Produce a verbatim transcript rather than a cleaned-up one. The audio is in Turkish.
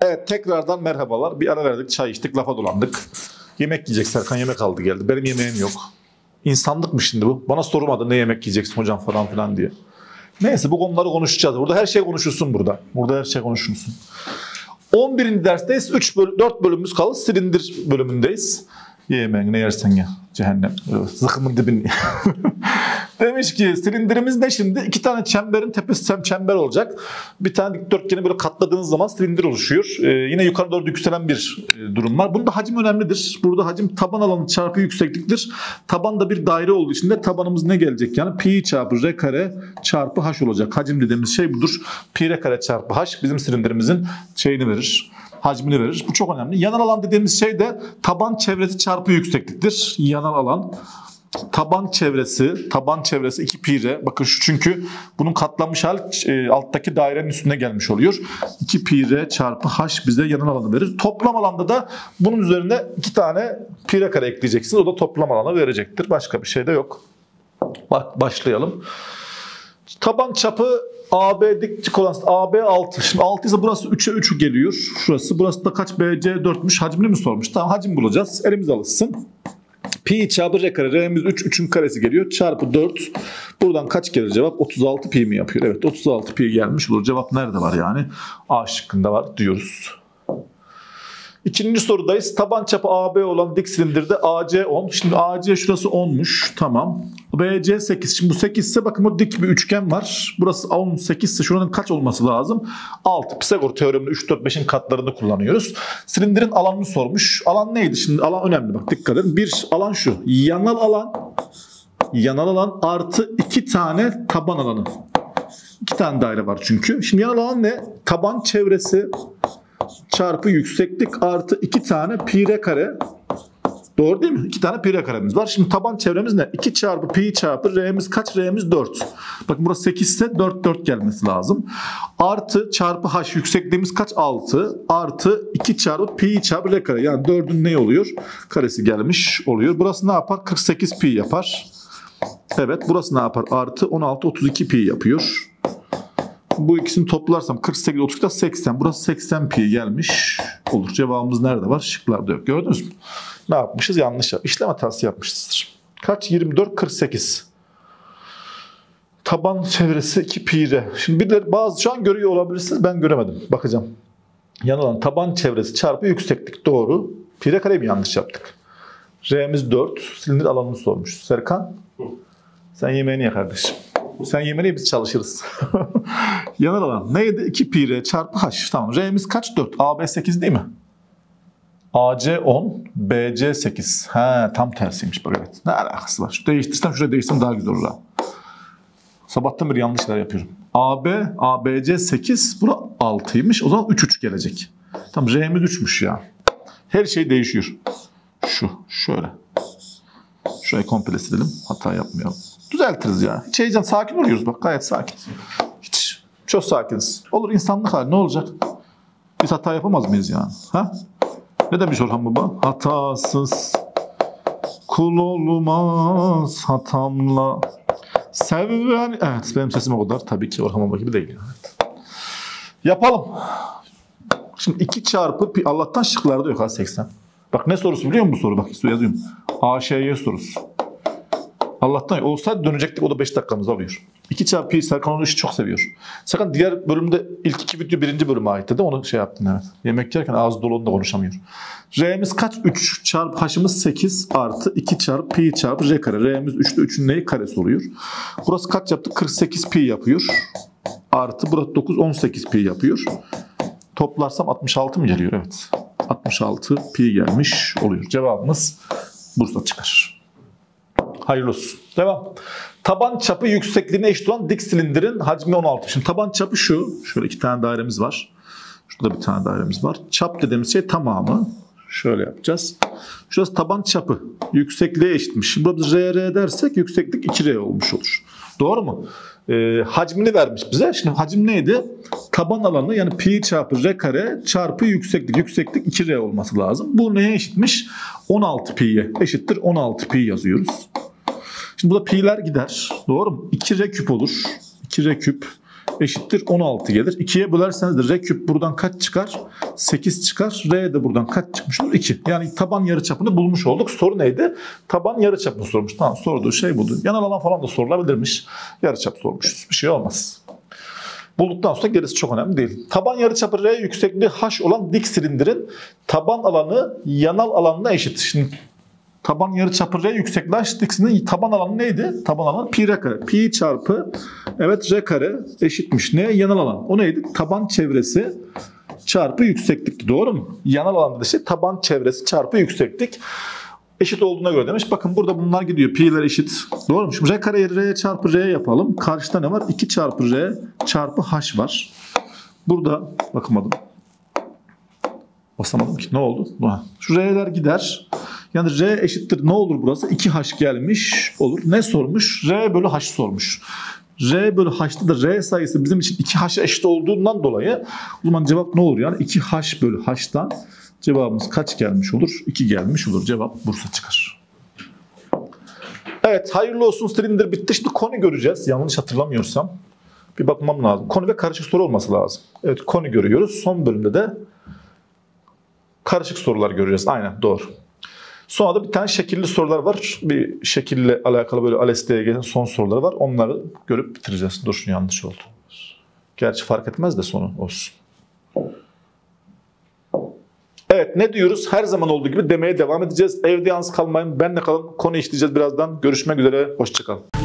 Evet, tekrardan merhabalar. Bir ara verdik, çay içtik, lafa dolandık. Yemek yiyecek Serkan, yemek aldı geldi. Benim yemeğim yok. İnsanlık mı şimdi bu? Bana sormadı ne yemek yiyeceksin hocam falan filan diye. Neyse, bu konuları konuşacağız. Burada her şey konuşulsun burada. Burada her şey konuşulsun. on birinci dersteyiz. üç böl dört bölümümüz kaldı. Silindir bölümündeyiz. Ye yemeğini, ne yersen ya. Cehennem. Zıkkımın dibini. Demiş ki silindirimiz ne şimdi? İki tane çemberin tepesi çember olacak. Bir tane dikdörtgeni böyle katladığınız zaman silindir oluşuyor. Ee, yine yukarı doğru yükselen bir e, durum var. Bunda hacim önemlidir. Burada hacim taban alanı çarpı yüksekliktir. Taban da bir daire olduğu için de tabanımız ne gelecek? Yani pi çarpı r kare çarpı h olacak. Hacim dediğimiz şey budur. Pi r kare çarpı h bizim silindirimizin şeyini verir. Hacmini verir. Bu çok önemli. Yanal alan dediğimiz şey de taban çevresi çarpı yüksekliktir. Yanal alan. Taban çevresi, taban çevresi iki pi r. Bakın şu, çünkü bunun katlanmış hali e, alttaki dairenin üstüne gelmiş oluyor. iki pi r çarpı h bize yanal alanı verir. Toplam alanda da bunun üzerine iki tane pi r kare ekleyeceksiniz. O da toplam alanı verecektir. Başka bir şey de yok. Bak, başlayalım. Taban çapı A B dik olan A B altı. Şimdi altı ise burası üçe üç geliyor. Şurası. Burası da kaç? B C dörtmüş. Hacmini mi sormuş? Tamam, hacim bulacağız. Elimiz alışsın. Pi çarpı r kare. R'miz üç. üçün karesi geliyor. Çarpı dört. Buradan kaç gelir cevap? otuz altı pi mi yapıyor? Evet, otuz altı pi gelmiş olur. Cevap nerede var yani? A şıkkında var diyoruz. İkinci sorudayız. Taban çapı A B olan dik silindirde A C on. Şimdi A C şurası onmuş. Tamam. B C sekiz. Şimdi bu sekiz ise bakın o dik bir üçgen var. Burası on sekiz ise şuranın kaç olması lazım? altı. Pisagor teoreminde üç, dört, beşin katlarını kullanıyoruz. Silindirin alanını sormuş. Alan neydi? Şimdi alan önemli. Bak dikkat edin. Bir alan şu. Yanal alan. Yanal alan artı iki tane taban alanı. İki tane daire var çünkü. Şimdi yanal alan ne? Taban çevresi çarpı yükseklik artı iki tane pi r kare. Doğru değil mi? iki tane pi r karemiz var. Şimdi taban çevremiz ne? iki çarpı pi çarpı r'miz kaç? R'miz dört. Bakın burası sekiz ise dört, dört gelmesi lazım. Artı çarpı h yüksekliğimiz kaç? altı. Artı iki çarpı pi çarpı r kare. Yani dördün ne oluyor? Karesi gelmiş oluyor. Burası ne yapar? kırk sekiz pi yapar. Evet, burası ne yapar? Artı on altı, otuz iki pi yapıyor. Bu ikisini toplarsam kırk sekiz, otuz iki, seksen. Burası seksen pi gelmiş olur. Cevabımız nerede var? Şıklarda yok. Gördünüz mü? Ne yapmışız? Yanlış yap. İşlem hatası yapmışızdır. Kaç? yirmi dört, kırk sekiz. Taban çevresi iki pi r. Şimdi bir de bazı şu an görüyor olabilirsiniz. Ben göremedim. Bakacağım. Yanılan taban çevresi çarpı yükseklik. Doğru. Pi r kareyi mi yanlış yaptık? R'miz dört. Silindir alanını sormuş. Serkan. Sen yemeğini ye kardeşim. Sen yemeğini biz çalışırız. Yanal alan neydi? iki pi r çarpı h. Tamam. R'miz kaç? dört. A B sekiz değil mi? A C on, B C sekiz. He, tam tersiymiş bak, evet. Ne alakası var? Şu değiştirsem, şuraya değiştirsem daha güzel olur ha. Sabahtan beri yanlışlar yapıyorum. A B, A B C sekiz. Bura altıymış. O zaman üç, üç gelecek. Tamam, R'miz üçmüş ya. Her şey değişiyor. Şu, şöyle. Şurayı komple silelim. Hata yapmayalım. Düzeltiriz ya. Hiç heyecan, sakin oluyoruz bak, gayet sakin. Hiç, çok sakiniz. Olur, insanlık hali, ne olacak? Biz hata yapamaz mıyız yani? Ha? Ne demiş Orhan Baba? Hatasız kul olmaz hatamla seven. Evet, benim sesim o kadar. Tabii ki Orhan Baba gibi değil. Evet. Yapalım. Şimdi iki çarpı pi, Allah'tan şıklarda yok ha seksen. Bak ne sorusu biliyor musun bu soru? Bak yazıyorum. A Ş Y sorusu. Allah'tan olsaydı dönecektik, o da beş dakikamız alıyor. iki çarpı pi, Serkan onu işi çok seviyor. Serkan diğer bölümde ilk iki video birinci bölüme aitti de onu şey yaptın, evet. Yemek yerken ağzı dolu, onu da konuşamıyor. R'miz kaç? üç çarpı h'ımız sekiz artı iki çarpı pi çarpı r kare. R'miz üçte üçün neyi? Karesi oluyor. Burası kaç yaptı? kırk sekiz pi yapıyor. Artı burası dokuz, on sekiz pi yapıyor. Toplarsam altmış altı mı geliyor? Evet. altmış altı pi gelmiş oluyor. Cevabımız Bursa çıkar. Hayırlı olsun. Devam. Taban çapı yüksekliğine eşit olan dik silindirin hacmi on altı. Şimdi taban çapı şu. Şöyle iki tane dairemiz var. Şurada bir tane dairemiz var. Çap dediğimiz şey tamamı. Şöyle yapacağız. Şurası taban çapı. Yüksekliğe eşitmiş. Şimdi burada biz R R dersek yükseklik iki R olmuş olur. Doğru mu? Ee, hacmini vermiş bize. Şimdi hacim neydi? Taban alanı, yani pi çarpı r kare çarpı yükseklik. Yükseklik iki R olması lazım. Bu neye eşitmiş? on altı pi'ye eşittir. on altı pi yazıyoruz. Şimdi burada pi'ler gider. Doğru mu? iki R küp olur. iki R küp eşittir on altı gelir. ikiye bölerseniz de R küp buradan kaç çıkar? sekiz çıkar. R de buradan kaç çıkmış olur? iki. Yani taban yarıçapını bulmuş olduk. Soru neydi? Taban yarıçapını sormuş. Tamam, sorduğu şey budur. Yanal alan falan da sorulabilirmiş. Yarıçap sormuşuz. Bir şey olmaz. Bulduktan sonra gerisi çok önemli değil. Taban yarıçapı R, yüksekliği H olan dik silindirin taban alanı yanal alanına eşit. Şimdi taban yarıçapı R, yüksekliği H, dik silindirin taban alanı neydi? Taban alanı pi R kare. Pi çarpı evet R kare eşitmiş. Neye? Yanal alan. O neydi? Taban çevresi çarpı yükseklikti. Doğru mu? Yanal alanda da işte taban çevresi çarpı yükseklik eşit olduğuna göre demiş. Bakın burada bunlar gidiyor. Pi'ler eşit. Doğru mu? Şimdi R kareyi R çarpı R yapalım. Karşıda ne var? iki çarpı R çarpı H var. Burada bakamadım. Basamadım ki. Ne oldu? Şu R'ler gider. Yani R eşittir. Ne olur burası? iki H gelmiş olur. Ne sormuş? R bölü H sormuş. R bölü H'ta da R sayısı bizim için iki H'a eşit olduğundan dolayı o zaman cevap ne olur? Yani iki H bölü H'tan cevabımız kaç gelmiş olur? iki gelmiş olur. Cevap Bursa çıkar. Evet, hayırlı olsun, silindir bitti. Şimdi konu göreceğiz. Yanlış hatırlamıyorsam. Bir bakmam lazım. Konu ve karışık soru olması lazım. Evet, konu görüyoruz. Son bölümde de karışık sorular göreceğiz. Aynen, doğru. Sonra da bir tane şekilli sorular var. Bir şekille alakalı böyle ALES'te gelen son soruları var. Onları görüp bitireceğiz. Dur, şunu yanlış oldu. Gerçi fark etmez de sonu olsun. Evet, ne diyoruz? Her zaman olduğu gibi demeye devam edeceğiz. Evde yalnız kalmayın. Benle kalın. Konu işleyeceğiz birazdan. Görüşmek üzere. Hoşça kalın.